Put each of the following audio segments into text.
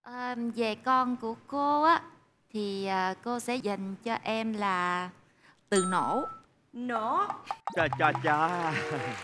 Về con của cô á thì cô sẽ dành cho em là từ nổ. Nổ. Chà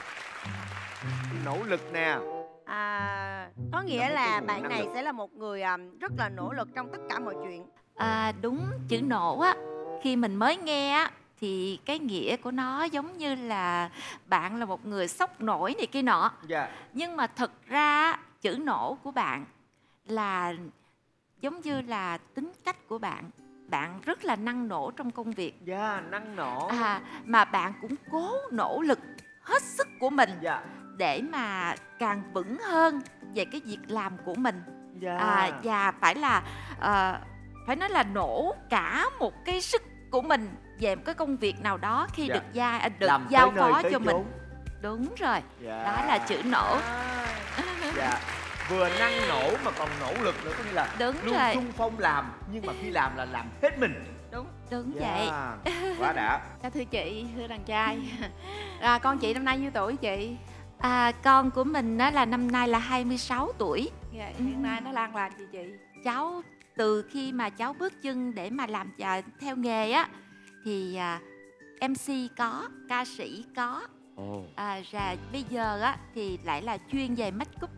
nỗ lực nè. Có nghĩa là bạn này sẽ là một người rất là nỗ lực trong tất cả mọi chuyện. Đúng, chữ nổ á, khi mình mới nghe á thì cái nghĩa của nó giống như là bạn là một người sốc nổi này kia nọ. Dạ. Nhưng mà thực ra chữ nổ của bạn là giống như là tính cách của bạn. Bạn rất là năng nổ trong công việc. Dạ, năng nổ. Mà bạn cũng cố nỗ lực hết sức của mình. Dạ. Để mà càng vững hơn về cái việc làm của mình. Dạ. Và phải nói là nổ cả một cái sức của mình về một cái công việc nào đó khi được giao phó cho mình. Đúng rồi. Dạ. Đó là chữ nổ. Dạ. Vừa năng nổ mà còn nỗ lực nữa, có nghĩa là đúng luôn rồi. xung phong làm, nhưng mà khi làm là làm hết mình. Đúng Dạ. vậy. Quá đã. Thưa chị, thưa đàn trai, con chị năm nay nhiêu tuổi chị? Con của mình là năm nay là 26 tuổi. Dạ, hiện nay nó đang làm gì chị? Cháu từ khi mà cháu bước chân để mà làm theo nghề á thì MC có, ca sĩ có. Rồi bây giờ á thì lại là chuyên về make up.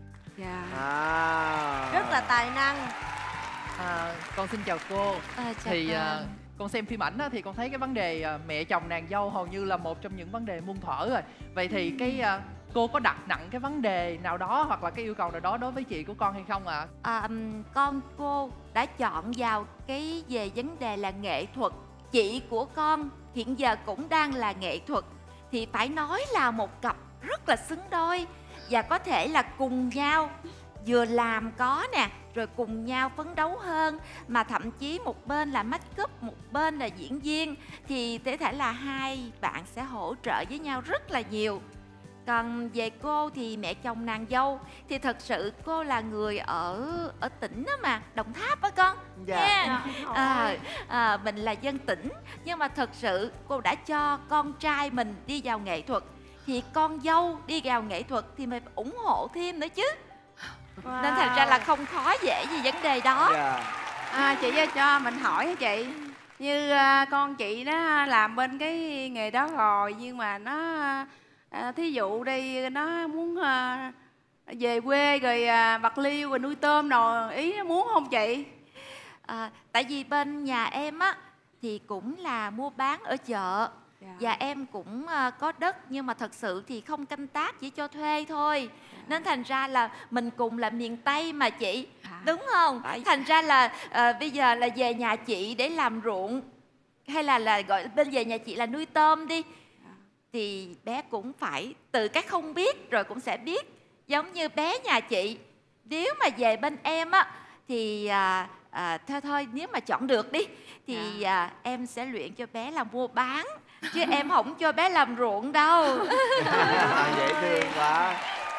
Rất là tài năng. Con xin chào cô. Chào con. Con xem phim ảnh thì con thấy cái vấn đề mẹ chồng nàng dâu hầu như là một trong những vấn đề muôn thuở rồi. Vậy thì cô có đặt nặng cái vấn đề nào đó hoặc là cái yêu cầu nào đó đối với chị của con hay không ạ? Con cô đã chọn vào cái về vấn đề là nghệ thuật. Chị của con hiện giờ cũng đang là nghệ thuật, thì phải nói là một cặp rất là xứng đôi. Và có thể là cùng nhau vừa làm có nè, rồi cùng nhau phấn đấu hơn. Mà thậm chí một bên là make up, một bên là diễn viên, thì có thể là hai bạn sẽ hỗ trợ với nhau rất là nhiều. Còn về cô thì mẹ chồng nàng dâu thì thật sự cô là người ở tỉnh đó mà, Đồng Tháp á con. Dạ. Mình là dân tỉnh, nhưng mà thật sự cô đã cho con trai mình đi vào nghệ thuật, thì con dâu đi vào nghệ thuật thì mình phải ủng hộ thêm nữa chứ. Nên thành ra là không khó dễ gì vấn đề đó. Chị cho mình hỏi hả chị? Như con chị nó làm bên cái nghề đó rồi, nhưng mà nó thí dụ đi, nó muốn về quê rồi Bạc Liêu rồi nuôi tôm rồi, ý nó muốn không chị? Tại vì bên nhà em á thì cũng là mua bán ở chợ. Và em cũng có đất, nhưng mà thật sự thì không canh tác, chỉ cho thuê thôi. Nên thành ra là mình cùng là miền Tây mà chị. Đúng không? Thành ra là bây giờ là về nhà chị để làm ruộng, hay là gọi bên về nhà chị là nuôi tôm đi, thì bé cũng phải từ cái không biết rồi cũng sẽ biết. Giống như bé nhà chị, nếu mà về bên em á thì thôi nếu mà chọn được đi thì em sẽ luyện cho bé là mua bán, chứ em không cho bé làm ruộng đâu. Dễ thương quá.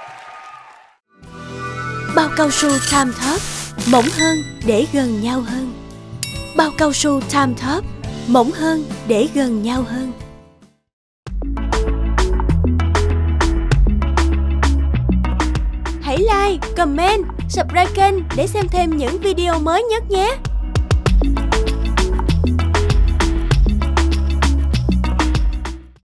Bao cao su Time Top, mỏng hơn để gần nhau hơn. Bao cao su Time Top, mỏng hơn để gần nhau hơn. Hãy like, comment, subscribe kênh để xem thêm những video mới nhất nhé.